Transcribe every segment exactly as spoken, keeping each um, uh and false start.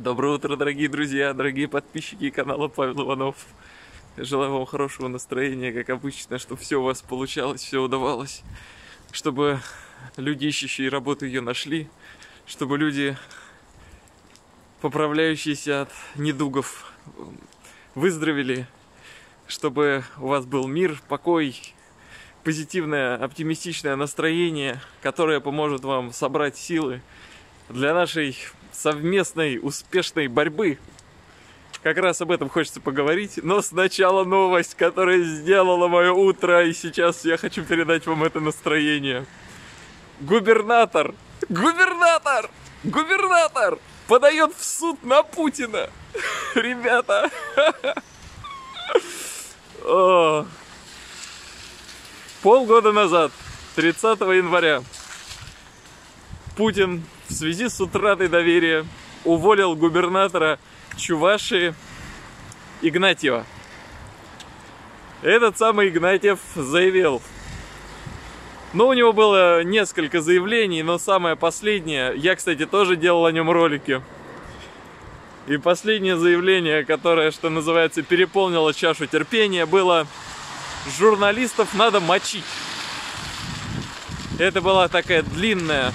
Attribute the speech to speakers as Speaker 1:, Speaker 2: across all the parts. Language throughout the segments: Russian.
Speaker 1: Доброе утро, дорогие друзья, дорогие подписчики канала Павел Иванов. Желаю вам хорошего настроения, как обычно, чтобы все у вас получалось, все удавалось. Чтобы люди, ищущие работу, ее нашли. Чтобы люди, поправляющиеся от недугов, выздоровели. Чтобы у вас был мир, покой, позитивное, оптимистичное настроение, которое поможет вам собрать силы для нашей совместной успешной борьбы. Как раз об этом хочется поговорить. Но сначала новость, которая сделала мое утро, и сейчас я хочу передать вам это настроение. Губернатор, губернатор, губернатор подает в суд на Путина. Ребята. Полгода назад, тридцатого января, Путин в связи с утратой доверия уволил губернатора Чувашии Игнатьева. Этот самый Игнатьев заявил, ну, у него было несколько заявлений, но самое последнее, я, кстати, тоже делал о нем ролики. И последнее заявление, которое, что называется, переполнило чашу терпения, было: журналистов надо мочить. Это была такая длинная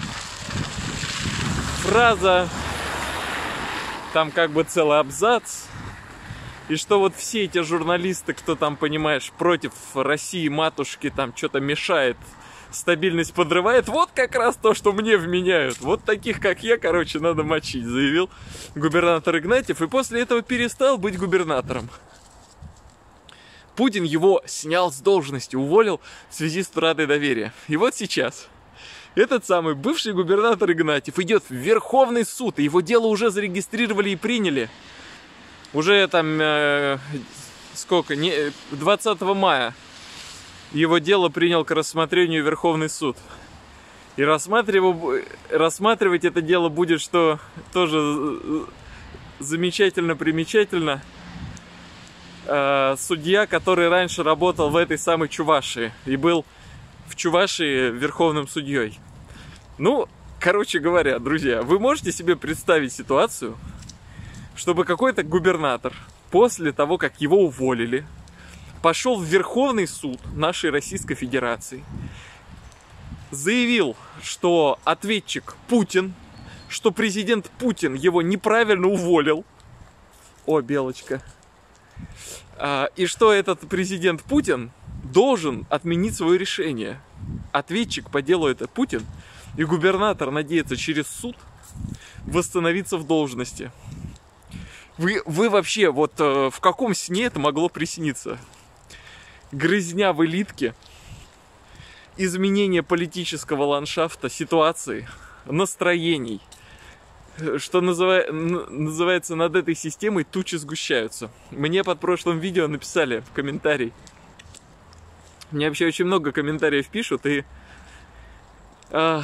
Speaker 1: фраза, там как бы целый абзац. И что вот все эти журналисты, кто там, понимаешь, против России матушки, там что-то мешает, стабильность подрывает, вот как раз то, что мне вменяют. Вот таких, как я, короче, надо мочить, заявил губернатор Игнатьев. И после этого перестал быть губернатором. Путин его снял с должности, уволил в связи с утратой доверия. И вот сейчас этот самый бывший губернатор Игнатьев идет в Верховный суд. И его дело уже зарегистрировали и приняли. Уже там, э, сколько, не, двадцатого мая его дело принял к рассмотрению Верховный суд. И рассматривать, рассматривать это дело будет, что тоже замечательно, примечательно, э, судья, который раньше работал в этой самой Чувашии и был в Чувашии верховным судьей. Ну, короче говоря, друзья, вы можете себе представить ситуацию, чтобы какой-то губернатор после того, как его уволили, пошел в Верховный суд нашей Российской Федерации, заявил, что ответчик Путин, что президент Путин его неправильно уволил. О, белочка. И что этот президент Путин должен отменить свое решение. Ответчик по делу это Путин, и губернатор надеется через суд восстановиться в должности. Вы, вы вообще, вот э, в каком сне это могло присниться? Грызня в элитке, изменение политического ландшафта, ситуации, настроений. Что называ... называется, над этой системой тучи сгущаются. Мне под прошлым видео написали в комментарии. Мне вообще очень много комментариев пишут, и а...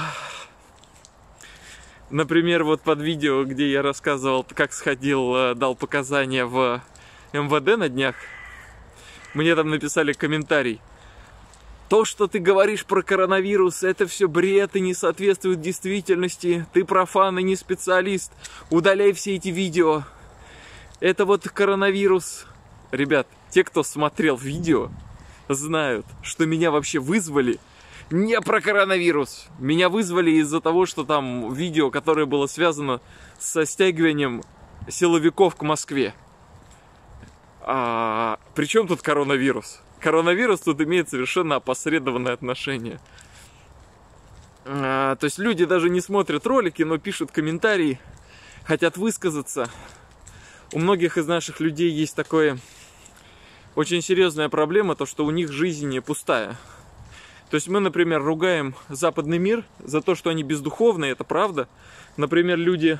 Speaker 1: например, вот под видео, где я рассказывал, как сходил, дал показания в эм вэ дэ на днях, мне там написали комментарий: то, что ты говоришь про коронавирус, это все бред и не соответствует действительности. Ты профан и не специалист. Удаляй все эти видео. Это вот коронавирус. Ребят, те, кто смотрел видео, знают, что меня вообще вызвали не про коронавирус. Меня вызвали из-за того, что там видео, которое было связано со стягиванием силовиков к Москве. А при чем тут коронавирус? Коронавирус тут имеет совершенно опосредованное отношение. А, то есть люди даже не смотрят ролики, но пишут комментарии, хотят высказаться. У многих из наших людей есть такое очень серьезная проблема, то что у них жизнь пустая. То есть мы, например, ругаем западный мир за то, что они бездуховные, это правда. Например, люди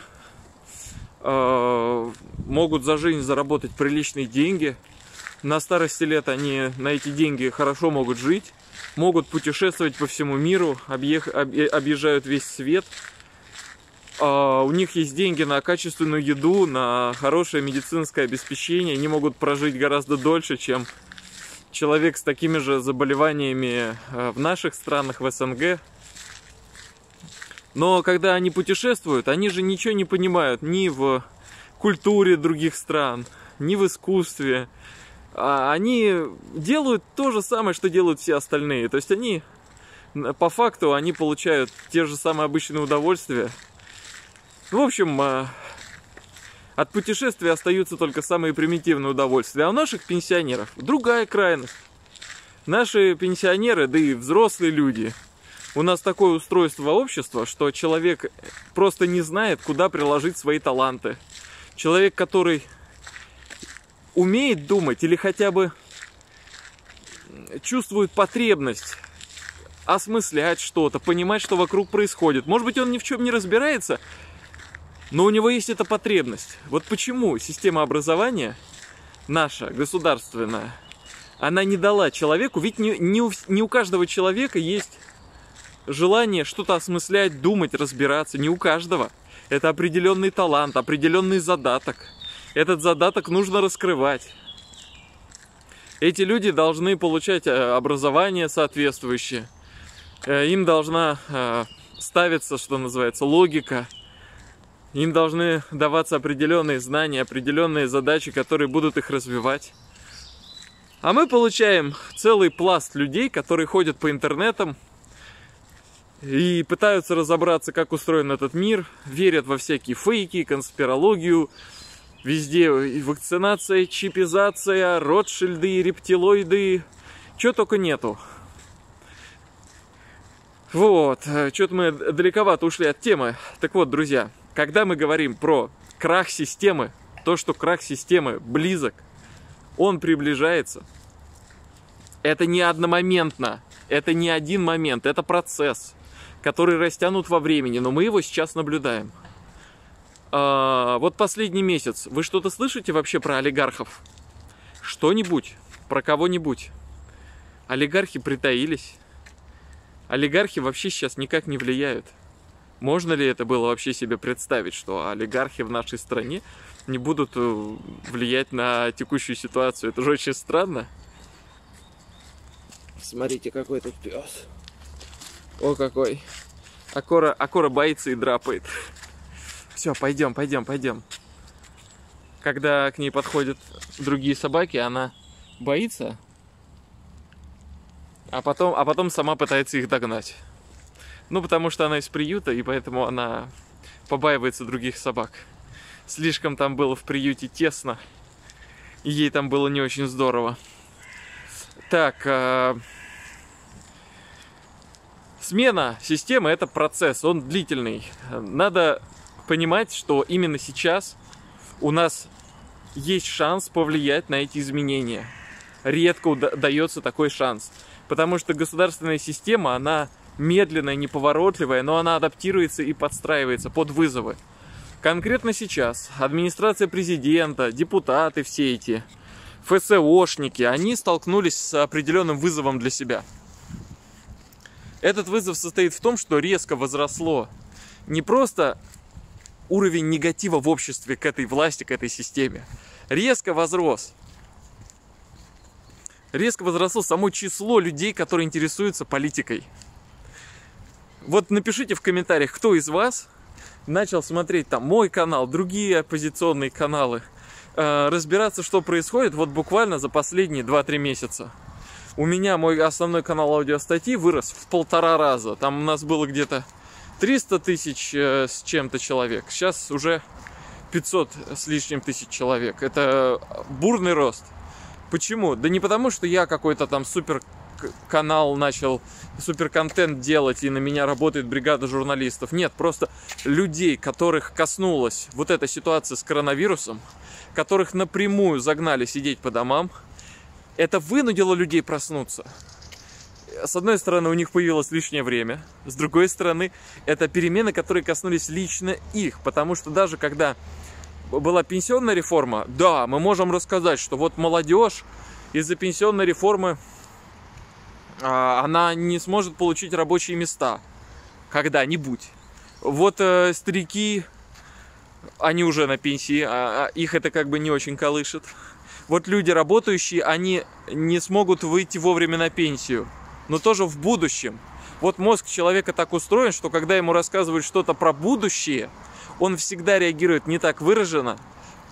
Speaker 1: э, могут за жизнь заработать приличные деньги. На старости лет они на эти деньги хорошо могут жить, могут путешествовать по всему миру, объех, объезжают весь свет. Э, у них есть деньги на качественную еду, на хорошее медицинское обеспечение. Они могут прожить гораздо дольше, чем человек с такими же заболеваниями в наших странах, в эс эн гэ. Но когда они путешествуют, они же ничего не понимают ни в культуре других стран, ни в искусстве. Они делают то же самое, что делают все остальные. То есть они, по факту, они получают те же самые обычные удовольствия. В общем, от путешествия остаются только самые примитивные удовольствия. А у наших пенсионеров другая крайность. Наши пенсионеры, да и взрослые люди, у нас такое устройство общества, что человек просто не знает, куда приложить свои таланты. Человек, который умеет думать или хотя бы чувствует потребность осмыслять что-то, понимать, что вокруг происходит. Может быть, он ни в чем не разбирается, но у него есть эта потребность. Вот почему система образования наша, государственная, она не дала человеку, ведь не, не, у, не у каждого человека есть желание что-то осмыслять, думать, разбираться. Не у каждого. Это определенный талант, определенный задаток. Этот задаток нужно раскрывать. Эти люди должны получать образование соответствующее. Им должна ставиться, что называется, логика. Им должны даваться определенные знания, определенные задачи, которые будут их развивать. А мы получаем целый пласт людей, которые ходят по интернетам и пытаются разобраться, как устроен этот мир, верят во всякие фейки, конспирологию. Везде и вакцинация, чипизация, Ротшильды, рептилоиды, чего только нету. Вот, что-то мы далековато ушли от темы. Так вот, друзья, когда мы говорим про крах системы, то, что крах системы близок, он приближается, это не одномоментно, это не один момент, это процесс, который растянут во времени, но мы его сейчас наблюдаем. А, вот последний месяц, вы что-то слышите вообще про олигархов? Что-нибудь, про кого-нибудь? Олигархи притаились. Олигархи вообще сейчас никак не влияют. Можно ли это было вообще себе представить, что олигархи в нашей стране не будут влиять на текущую ситуацию? Это же очень странно. Смотрите, какой тут пес. О, какой. Акора, Акора боится и драпает. Все, пойдем, пойдем, пойдем. Когда к ней подходят другие собаки, она боится, а потом, а потом сама пытается их догнать. Ну, потому что она из приюта, и поэтому она побаивается других собак. Слишком там было в приюте тесно, и ей там было не очень здорово. Так, э... смена системы – это процесс, он длительный. Надо понимать, что именно сейчас у нас есть шанс повлиять на эти изменения. Редко удается такой шанс. Потому что государственная система, она медленная, неповоротливая, но она адаптируется и подстраивается под вызовы. Конкретно сейчас администрация президента, депутаты все эти, ФСОшники, они столкнулись с определенным вызовом для себя. Этот вызов состоит в том, что резко возросло не просто уровень негатива в обществе к этой власти, к этой системе. Резко возрос. Резко возросло само число людей, которые интересуются политикой. Вот напишите в комментариях, кто из вас начал смотреть там мой канал, другие оппозиционные каналы, э, разбираться, что происходит вот буквально за последние два-три месяца. У меня мой основной канал аудиостатьи вырос в полтора раза. Там у нас было где-то триста тысяч э, с чем-то человек. Сейчас уже пятьсот с лишним тысяч человек. Это бурный рост. Почему? Да не потому, что я какой-то там супер канал начал, супер контент делать, и на меня работает бригада журналистов. Нет, просто людей, которых коснулась вот эта ситуация с коронавирусом, которых напрямую загнали сидеть по домам, это вынудило людей проснуться. С одной стороны, у них появилось лишнее время. С другой стороны, это перемены, которые коснулись лично их. Потому что даже когда была пенсионная реформа, да, мы можем рассказать, что вот молодежь из-за пенсионной реформы а, она не сможет получить рабочие места когда-нибудь. Вот э, старики, они уже на пенсии, а, а их это как бы не очень колышет. Вот люди работающие, они не смогут выйти вовремя на пенсию, но тоже в будущем. Вот мозг человека так устроен, что когда ему рассказывают что-то про будущее, он всегда реагирует не так выраженно,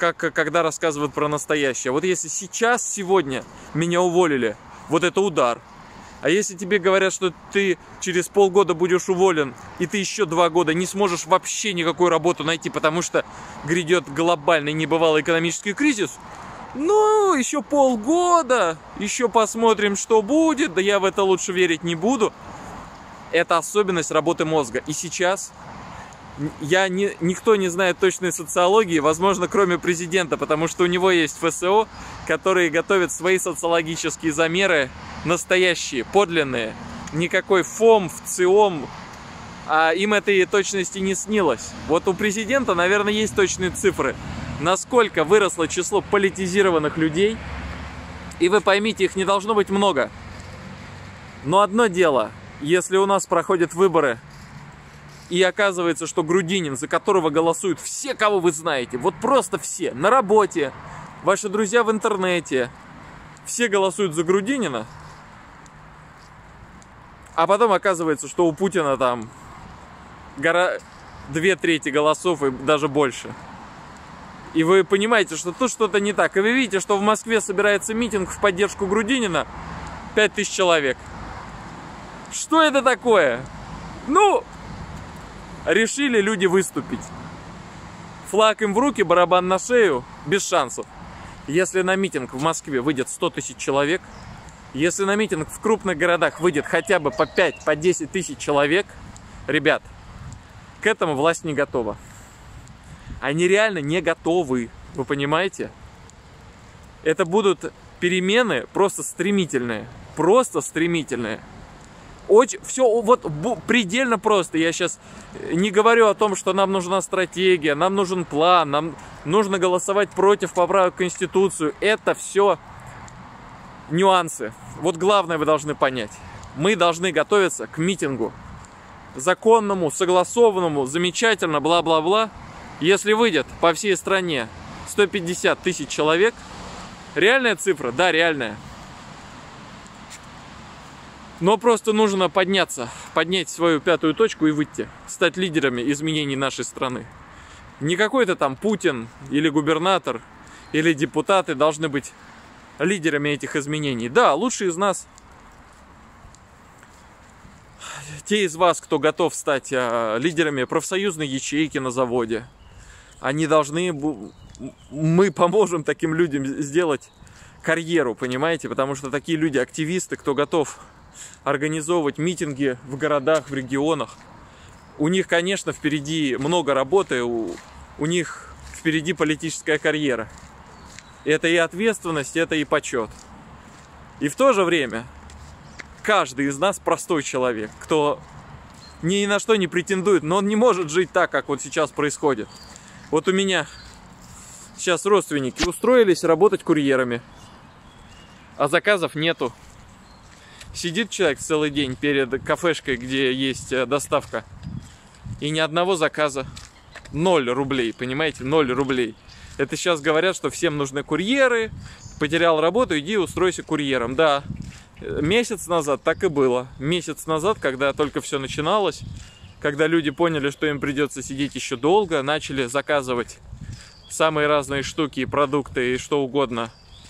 Speaker 1: как когда рассказывают про настоящее. Вот если сейчас, сегодня меня уволили, вот это удар. А если тебе говорят, что ты через полгода будешь уволен, и ты еще два года не сможешь вообще никакую работу найти, потому что грядет глобальный небывалый экономический кризис, ну, еще полгода, еще посмотрим, что будет, да я в это лучше верить не буду. Это особенность работы мозга. И сейчас я не, никто не знает точной социологии, возможно, кроме президента, потому что у него есть эф эс о, которые готовят свои социологические замеры, настоящие, подлинные. Никакой ФОМ, ВЦИОМ, а им этой точности не снилось. Вот у президента, наверное, есть точные цифры, насколько выросло число политизированных людей. И вы поймите, их не должно быть много. Но одно дело, если у нас проходят выборы, и оказывается, что Грудинин, за которого голосуют все, кого вы знаете, вот просто все, на работе, ваши друзья в интернете, все голосуют за Грудинина, а потом оказывается, что у Путина там гора... две трети голосов и даже больше. И вы понимаете, что тут что-то не так. И вы видите, что в Москве собирается митинг в поддержку Грудинина, пять тысяч человек. Что это такое? Ну, решили люди выступить. Флаг им в руки, барабан на шею, без шансов. Если на митинг в Москве выйдет сто тысяч человек, если на митинг в крупных городах выйдет хотя бы по пять, по десять тысяч человек, ребят, к этому власть не готова. Они реально не готовы, вы понимаете? Это будут перемены просто стремительные, просто стремительные. Очень, все вот предельно просто. Я сейчас не говорю о том, что нам нужна стратегия, нам нужен план, нам нужно голосовать против поправок в Конституцию. Это все нюансы. Вот главное вы должны понять. Мы должны готовиться к митингу. Законному, согласованному, замечательно, бла-бла-бла. Если выйдет по всей стране сто пятьдесят тысяч человек, реальная цифра? Да, реальная. Но просто нужно подняться, поднять свою пятую точку и выйти, стать лидерами изменений нашей страны. Не какой-то там Путин или губернатор или депутаты должны быть лидерами этих изменений. Да, лучшие из нас, те из вас, кто готов стать лидерами профсоюзной ячейки на заводе, они должны, мы поможем таким людям сделать карьеру, понимаете? Потому что такие люди, активисты, кто готов организовывать митинги в городах, в регионах. У них, конечно, впереди много работы, у, у них впереди политическая карьера. Это и ответственность, это и почет. И в то же время каждый из нас простой человек, кто ни на что не претендует, но он не может жить так, как вот сейчас происходит. Вот у меня сейчас родственники устроились работать курьерами, а заказов нету. Сидит человек целый день перед кафешкой, где есть доставка, и ни одного заказа. Ноль рублей, понимаете? Ноль рублей. Это сейчас говорят, что всем нужны курьеры. Потерял работу, иди устройся курьером. Да, месяц назад так и было. Месяц назад, когда только все начиналось, когда люди поняли, что им придется сидеть еще долго, начали заказывать самые разные штуки и продукты и что угодно.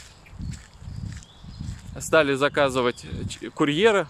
Speaker 1: Стали заказывать курьера.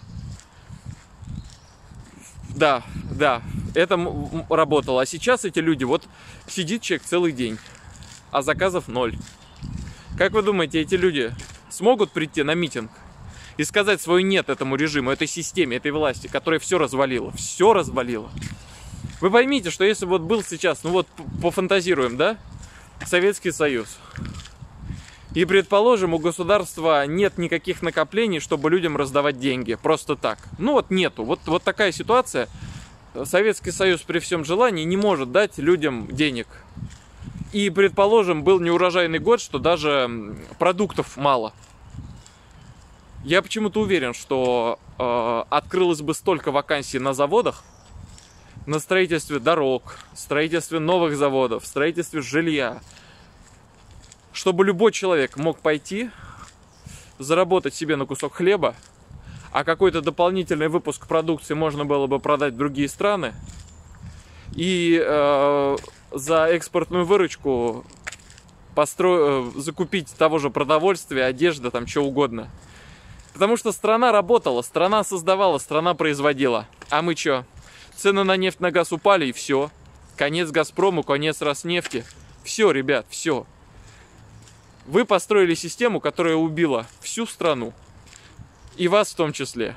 Speaker 1: Да, да, это работало. А сейчас эти люди, вот сидит человек целый день, а заказов ноль. Как вы думаете, эти люди смогут прийти на митинг и сказать свое нет этому режиму, этой системе, этой власти, которая все развалила? Все развалила. Вы поймите, что если вот был сейчас, ну вот пофантазируем, да, Советский Союз, и, предположим, у государства нет никаких накоплений, чтобы людям раздавать деньги. Просто так. Ну вот нету. Вот, вот такая ситуация. Советский Союз при всем желании не может дать людям денег. И, предположим, был неурожайный год, что даже продуктов мало. Я почему-то уверен, что э, открылось бы столько вакансий на заводах, на строительстве дорог, строительстве новых заводов, строительстве жилья, чтобы любой человек мог пойти, заработать себе на кусок хлеба, а какой-то дополнительный выпуск продукции можно было бы продать в другие страны, и э, за экспортную выручку постро... закупить того же продовольствия, одежды, там, что угодно. Потому что страна работала, страна создавала, страна производила. А мы что? Цены на нефть, на газ упали, и все. Конец Газпрому, конец Роснефти. Все, ребят, все. Вы построили систему, которая убила всю страну. И вас в том числе.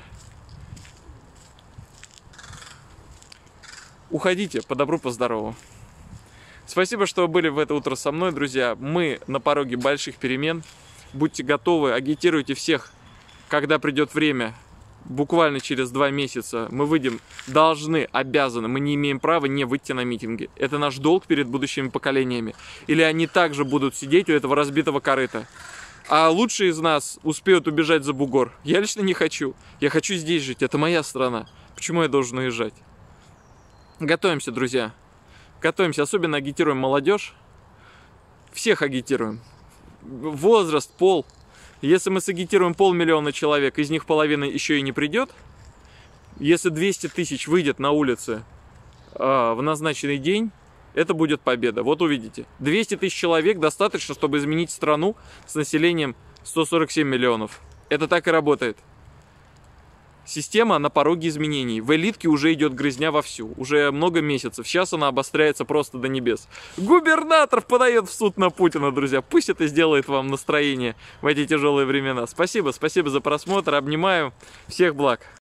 Speaker 1: Уходите, по добру, по здорову. Спасибо, что вы были в это утро со мной, друзья. Мы на пороге больших перемен. Будьте готовы, агитируйте всех, когда придет время. Буквально через два месяца мы выйдем, должны, обязаны, мы не имеем права не выйти на митинги. Это наш долг перед будущими поколениями. Или они также будут сидеть у этого разбитого корыта. А лучшие из нас успеют убежать за бугор. Я лично не хочу. Я хочу здесь жить, это моя страна. Почему я должен уезжать? Готовимся, друзья. Готовимся, особенно агитируем молодежь. Всех агитируем. Возраст, пол. Если мы сагитируем полмиллиона человек, из них половина еще и не придет. Если двести тысяч выйдет на улицы э, в назначенный день, это будет победа. Вот увидите. двести тысяч человек достаточно, чтобы изменить страну с населением сто сорок семь миллионов. Это так и работает. Система на пороге изменений. В элитке уже идет грызня вовсю. Уже много месяцев. Сейчас она обостряется просто до небес. Губернатор подает в суд на Путина, друзья. Пусть это сделает вам настроение в эти тяжелые времена. Спасибо, спасибо за просмотр. Обнимаю. Всех благ.